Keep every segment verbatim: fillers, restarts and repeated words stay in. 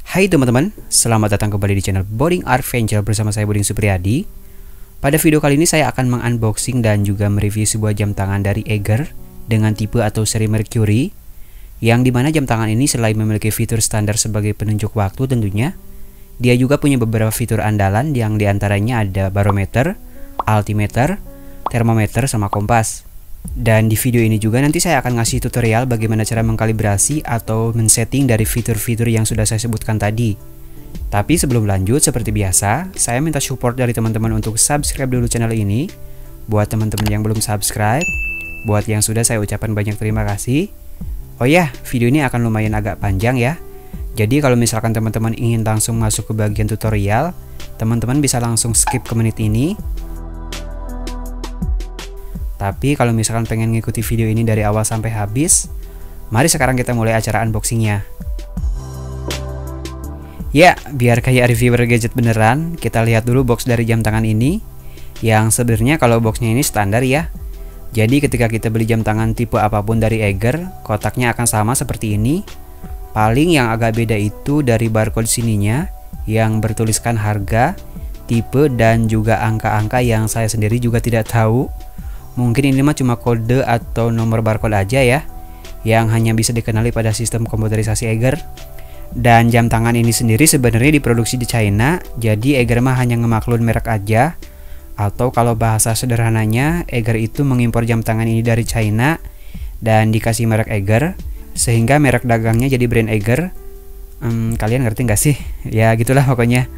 Hai teman-teman, selamat datang kembali di channel Boarding Adventure bersama saya Buding Supriyadi. Pada video kali ini saya akan mengunboxing dan juga mereview sebuah jam tangan dari Eiger dengan tipe atau seri Mercury, yang dimana jam tangan ini selain memiliki fitur standar sebagai penunjuk waktu tentunya, dia juga punya beberapa fitur andalan yang diantaranya ada barometer, altimeter, termometer, sama kompas. Dan di video ini juga nanti saya akan ngasih tutorial bagaimana cara mengkalibrasi atau men-setting dari fitur-fitur yang sudah saya sebutkan tadi. Tapi sebelum lanjut, seperti biasa, saya minta support dari teman-teman untuk subscribe dulu channel ini. Buat teman-teman yang belum subscribe, buat yang sudah saya ucapkan banyak terima kasih. Oh ya, video ini akan lumayan agak panjang ya. Jadi kalau misalkan teman-teman ingin langsung masuk ke bagian tutorial, teman-teman bisa langsung skip ke menit ini. Tapi kalau misalkan pengen ngikuti video ini dari awal sampai habis, mari sekarang kita mulai acara unboxingnya. Ya, biar kayak reviewer gadget beneran, kita lihat dulu box dari jam tangan ini. Yang sebenarnya kalau boxnya ini standar ya. Jadi ketika kita beli jam tangan tipe apapun dari Eiger, kotaknya akan sama seperti ini. Paling yang agak beda itu dari barcode sininya, yang bertuliskan harga, tipe, dan juga angka-angka yang saya sendiri juga tidak tahu. Mungkin ini mah cuma kode atau nomor barcode aja ya, yang hanya bisa dikenali pada sistem komputerisasi Eiger. Dan jam tangan ini sendiri sebenarnya diproduksi di China, jadi Eiger mah hanya ngemaklun merek aja. Atau kalau bahasa sederhananya, Eiger itu mengimpor jam tangan ini dari China dan dikasih merek Eiger, sehingga merek dagangnya jadi brand Eiger. Hmm, kalian ngerti nggak sih? Ya gitulah pokoknya.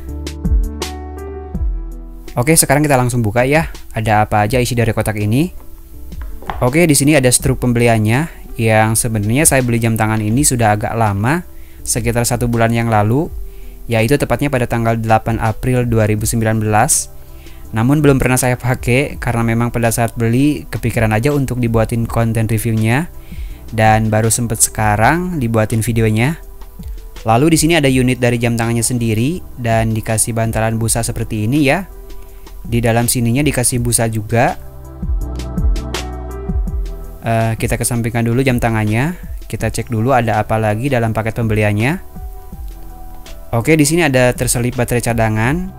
Oke, sekarang kita langsung buka ya. Ada apa aja isi dari kotak ini? Oke, di sini ada struk pembeliannya, yang sebenarnya saya beli jam tangan ini sudah agak lama, sekitar satu bulan yang lalu, yaitu tepatnya pada tanggal delapan April dua ribu sembilan belas. Namun belum pernah saya pakai karena memang pada saat beli kepikiran aja untuk dibuatin konten reviewnya, dan baru sempet sekarang dibuatin videonya. Lalu di sini ada unit dari jam tangannya sendiri dan dikasih bantalan busa seperti ini ya. Di dalam sininya dikasih busa juga. uh, Kita kesampingkan dulu jam tangannya. Kita cek dulu ada apa lagi dalam paket pembeliannya. Oke, di sini ada terselip baterai cadangan.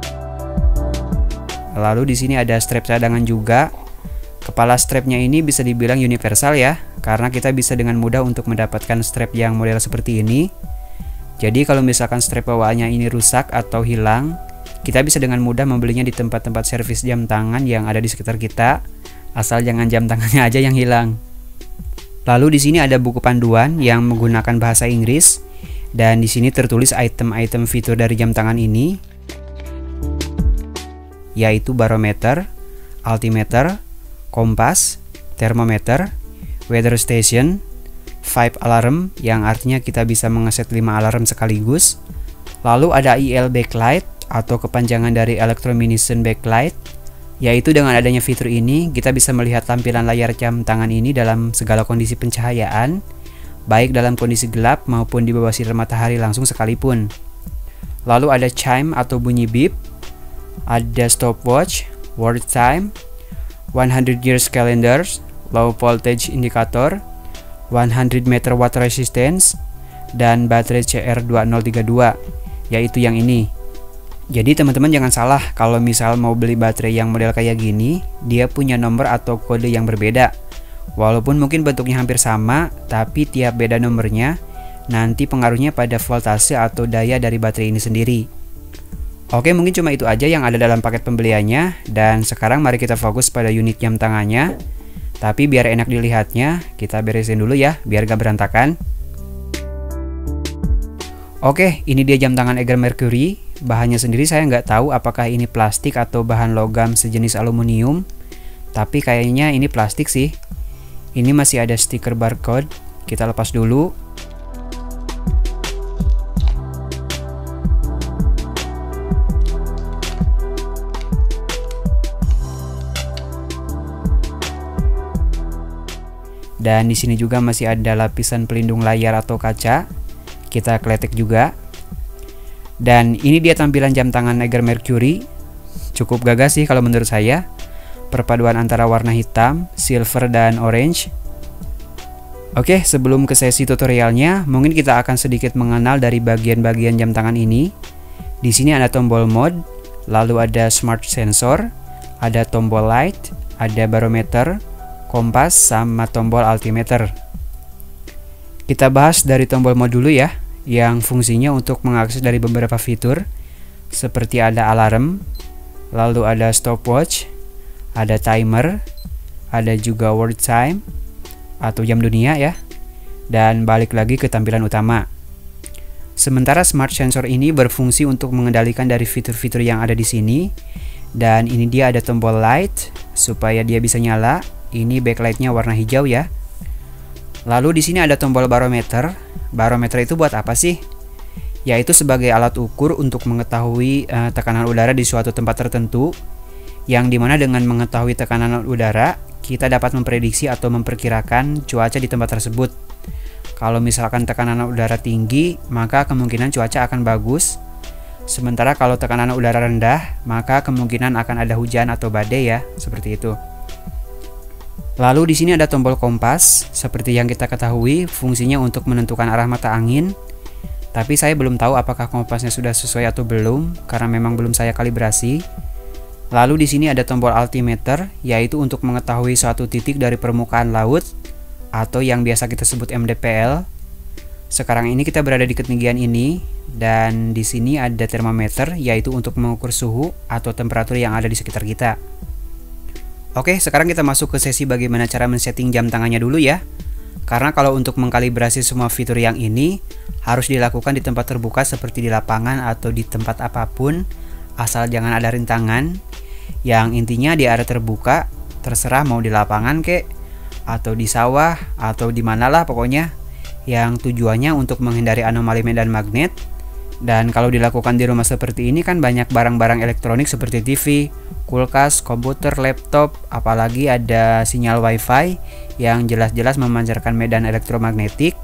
Lalu di sini ada strap cadangan juga. Kepala strapnya ini bisa dibilang universal ya, karena kita bisa dengan mudah untuk mendapatkan strap yang model seperti ini. Jadi kalau misalkan strap bawaannya ini rusak atau hilang, kita bisa dengan mudah membelinya di tempat-tempat servis jam tangan yang ada di sekitar kita, asal jangan jam tangannya aja yang hilang. Lalu di sini ada buku panduan yang menggunakan bahasa Inggris, dan di sini tertulis item-item fitur dari jam tangan ini, yaitu barometer, altimeter, kompas, termometer, weather station, five alarm yang artinya kita bisa mengeset lima alarm sekaligus. Lalu ada I L backlight atau kepanjangan dari electroluminescent backlight, yaitu dengan adanya fitur ini kita bisa melihat tampilan layar jam tangan ini dalam segala kondisi pencahayaan, baik dalam kondisi gelap maupun di bawah sinar matahari langsung sekalipun. Lalu ada chime atau bunyi beep, ada stopwatch, world time, one hundred years calendars, low voltage indicator, one hundred meter water resistance, dan baterai C R dua nol tiga dua, yaitu yang ini. Jadi teman-teman jangan salah kalau misal mau beli baterai yang model kayak gini, dia punya nomor atau kode yang berbeda. Walaupun mungkin bentuknya hampir sama, tapi tiap beda nomornya nanti pengaruhnya pada voltase atau daya dari baterai ini sendiri. Oke, mungkin cuma itu aja yang ada dalam paket pembeliannya, dan sekarang mari kita fokus pada unit jam tangannya. Tapi biar enak dilihatnya, kita beresin dulu ya, biar gak berantakan. Oke, ini dia jam tangan Eiger Mercury. Bahannya sendiri saya nggak tahu apakah ini plastik atau bahan logam sejenis aluminium, tapi kayaknya ini plastik sih. Ini masih ada stiker barcode. Kita lepas dulu. Dan di sini juga masih ada lapisan pelindung layar atau kaca. Kita kletek juga. Dan ini dia tampilan jam tangan Eiger Mercury. Cukup gagah sih kalau menurut saya. Perpaduan antara warna hitam, silver, dan orange. Oke, sebelum ke sesi tutorialnya, mungkin kita akan sedikit mengenal dari bagian-bagian jam tangan ini. Di sini ada tombol mode, lalu ada smart sensor, ada tombol light, ada barometer, kompas, sama tombol altimeter. Kita bahas dari tombol mode dulu ya, yang fungsinya untuk mengakses dari beberapa fitur, seperti ada alarm, lalu ada stopwatch, ada timer, ada juga world time atau jam dunia ya, dan balik lagi ke tampilan utama. Sementara smart sensor ini berfungsi untuk mengendalikan dari fitur-fitur yang ada di sini, dan ini dia ada tombol light supaya dia bisa nyala. Ini backlightnya warna hijau ya. Lalu di sini ada tombol barometer. Barometer itu buat apa sih? Yaitu sebagai alat ukur untuk mengetahui uh, tekanan udara di suatu tempat tertentu, yang dimana dengan mengetahui tekanan udara, kita dapat memprediksi atau memperkirakan cuaca di tempat tersebut. Kalau misalkan tekanan udara tinggi, maka kemungkinan cuaca akan bagus. Sementara kalau tekanan udara rendah, maka kemungkinan akan ada hujan atau badai ya, seperti itu. Lalu di sini ada tombol kompas, seperti yang kita ketahui fungsinya untuk menentukan arah mata angin. Tapi saya belum tahu apakah kompasnya sudah sesuai atau belum, karena memang belum saya kalibrasi. Lalu di sini ada tombol altimeter, yaitu untuk mengetahui suatu titik dari permukaan laut atau yang biasa kita sebut M D P L. Sekarang ini kita berada di ketinggian ini, dan di sini ada termometer, yaitu untuk mengukur suhu atau temperatur yang ada di sekitar kita. Oke, sekarang kita masuk ke sesi bagaimana cara men-setting jam tangannya dulu ya. Karena kalau untuk mengkalibrasi semua fitur yang ini harus dilakukan di tempat terbuka seperti di lapangan atau di tempat apapun, asal jangan ada rintangan. Yang intinya di area terbuka, terserah mau di lapangan kek, atau di sawah, atau di manalah pokoknya, yang tujuannya untuk menghindari anomali medan magnet. Dan kalau dilakukan di rumah seperti ini kan banyak barang-barang elektronik seperti T V, kulkas, komputer, laptop, apalagi ada sinyal wifi yang jelas-jelas memancarkan medan elektromagnetik.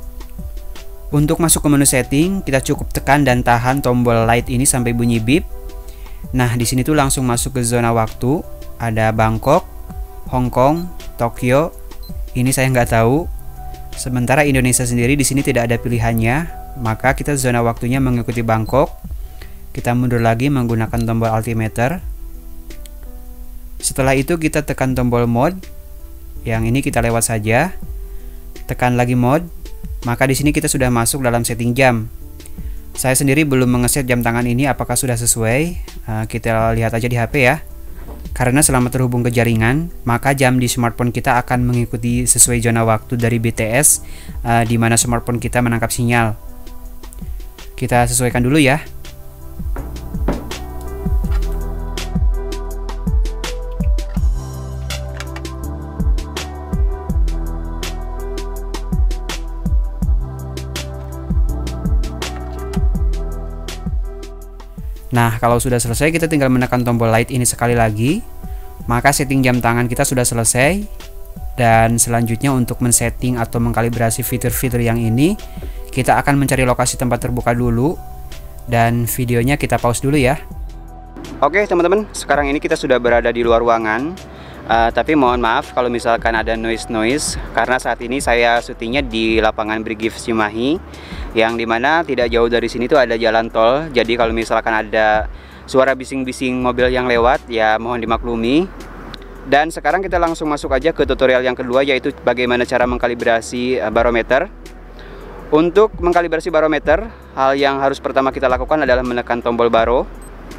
Untuk masuk ke menu setting, kita cukup tekan dan tahan tombol light ini sampai bunyi beep. Nah, di sini tuh langsung masuk ke zona waktu. Ada Bangkok, Hong Kong, Tokyo. Ini saya nggak tahu. Sementara Indonesia sendiri di sini tidak ada pilihannya, maka kita zona waktunya mengikuti Bangkok. Kita mundur lagi menggunakan tombol altimeter. Setelah itu kita tekan tombol mode. Yang ini kita lewat saja. Tekan lagi mode. Maka di sini kita sudah masuk dalam setting jam. Saya sendiri belum mengeset jam tangan ini apakah sudah sesuai. Uh, kita lihat aja di H P ya. Karena selama terhubung ke jaringan, maka jam di smartphone kita akan mengikuti sesuai zona waktu dari B T S, uh, di mana smartphone kita menangkap sinyal. Kita sesuaikan dulu ya. Nah, kalau sudah selesai, kita tinggal menekan tombol light ini sekali lagi. Maka setting jam tangan kita sudah selesai. Dan selanjutnya untuk men-setting atau mengkalibrasi fitur-fitur yang ini, kita akan mencari lokasi tempat terbuka dulu. Dan videonya kita pause dulu ya. Oke teman-teman, sekarang ini kita sudah berada di luar ruangan. uh, Tapi mohon maaf kalau misalkan ada noise-noise, karena saat ini saya syutingnya di lapangan Brigif Cimahi, yang dimana tidak jauh dari sini tuh ada jalan tol. Jadi kalau misalkan ada suara bising-bising mobil yang lewat, ya mohon dimaklumi. Dan sekarang kita langsung masuk aja ke tutorial yang kedua, yaitu bagaimana cara mengkalibrasi barometer. Untuk mengkalibrasi barometer, hal yang harus pertama kita lakukan adalah menekan tombol baro.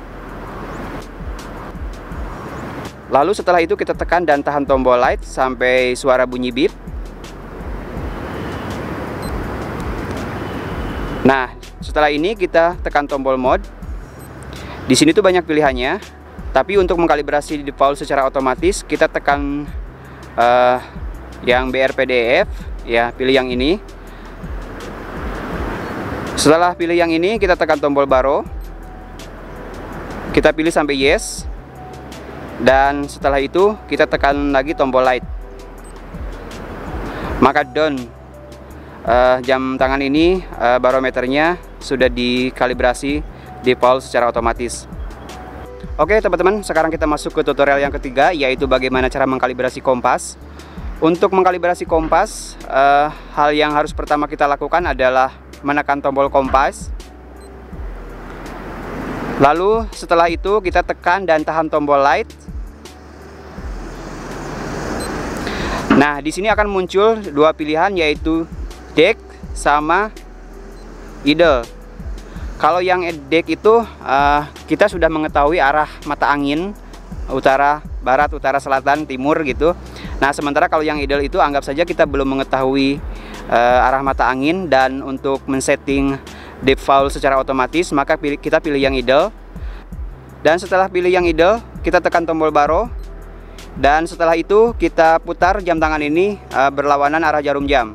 Lalu setelah itu kita tekan dan tahan tombol light sampai suara bunyi beep. Nah, setelah ini kita tekan tombol mode. Di sini tuh banyak pilihannya, tapi untuk mengkalibrasi di default secara otomatis kita tekan uh, yang B R P D F, ya pilih yang ini. Setelah pilih yang ini, kita tekan tombol baro. Kita pilih sampai yes. Dan setelah itu kita tekan lagi tombol light. Maka done. Uh, jam tangan ini uh, barometernya sudah dikalibrasi default secara otomatis. Oke teman-teman, sekarang kita masuk ke tutorial yang ketiga, yaitu bagaimana cara mengkalibrasi kompas. Untuk mengkalibrasi kompas, uh, hal yang harus pertama kita lakukan adalah menekan tombol kompas. Lalu setelah itu kita tekan dan tahan tombol light. Nah, di sini akan muncul dua pilihan, yaitu deck sama idle. Kalau yang deck itu uh, kita sudah mengetahui arah mata angin, utara, barat, utara, selatan, timur gitu. Nah, sementara kalau yang idle itu anggap saja kita belum mengetahui uh, arah mata angin, dan untuk men-setting default secara otomatis maka pilih, kita pilih yang idle. Dan setelah pilih yang idle, kita tekan tombol baro, dan setelah itu kita putar jam tangan ini uh, berlawanan arah jarum jam.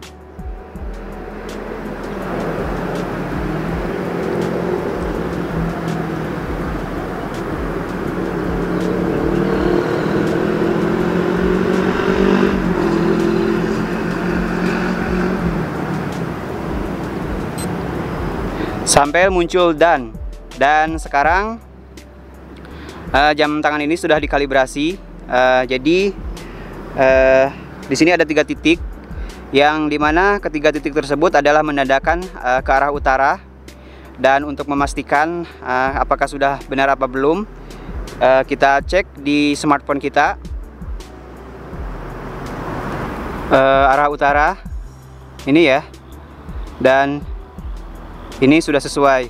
Sampai muncul done. Dan sekarang uh, jam tangan ini sudah dikalibrasi. Uh, jadi uh, di sini ada tiga titik, yang dimana ketiga titik tersebut adalah menandakan uh, ke arah utara. Dan untuk memastikan uh, apakah sudah benar apa belum, uh, kita cek di smartphone kita. Uh, arah utara ini ya, dan ini sudah sesuai.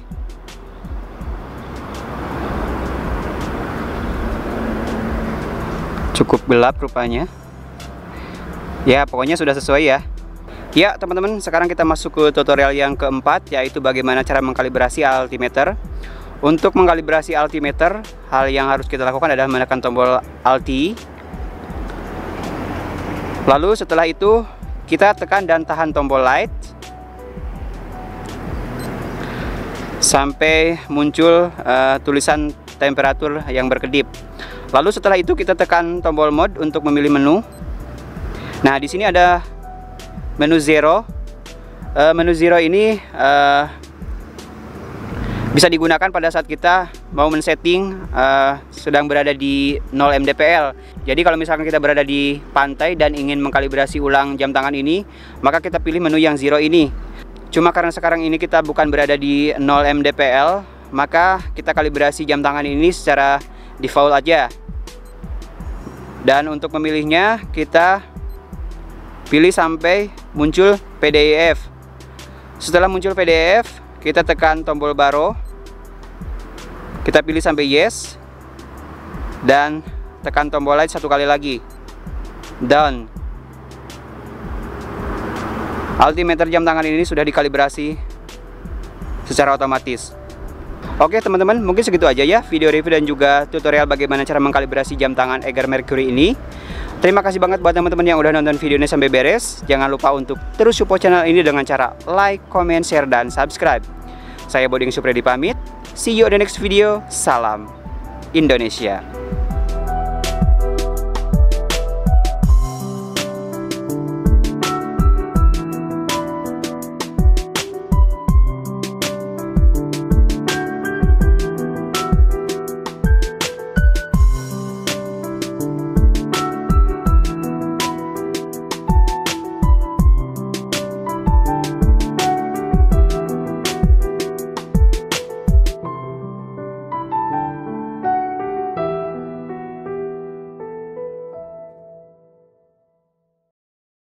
Cukup gelap rupanya. Ya, pokoknya sudah sesuai ya. Ya, teman-teman, sekarang kita masuk ke tutorial yang keempat, yaitu bagaimana cara mengkalibrasi altimeter. Untuk mengkalibrasi altimeter, hal yang harus kita lakukan adalah menekan tombol Alt. Lalu setelah itu kita tekan dan tahan tombol light sampai muncul uh, tulisan temperatur yang berkedip. Lalu setelah itu kita tekan tombol mode untuk memilih menu. Nah, di sini ada menu zero. Uh, menu zero ini uh, bisa digunakan pada saat kita mau men-setting uh, sedang berada di nol M D P L. Jadi kalau misalkan kita berada di pantai dan ingin mengkalibrasi ulang jam tangan ini, maka kita pilih menu yang zero ini. Cuma karena sekarang ini kita bukan berada di nol M D P L, maka kita kalibrasi jam tangan ini secara default aja. Dan untuk memilihnya kita pilih sampai muncul P D I F. Setelah muncul P D I F, kita tekan tombol baro, kita pilih sampai yes, dan tekan tombol light satu kali lagi. Done. Altimeter jam tangan ini sudah dikalibrasi secara otomatis. Oke teman-teman, mungkin segitu aja ya video review dan juga tutorial bagaimana cara mengkalibrasi jam tangan Eiger Mercury ini. Terima kasih banget buat teman-teman yang udah nonton videonya sampai beres. Jangan lupa untuk terus support channel ini dengan cara like, comment, share, dan subscribe. Saya Boding Supredi pamit. See you on the next video. Salam Indonesia.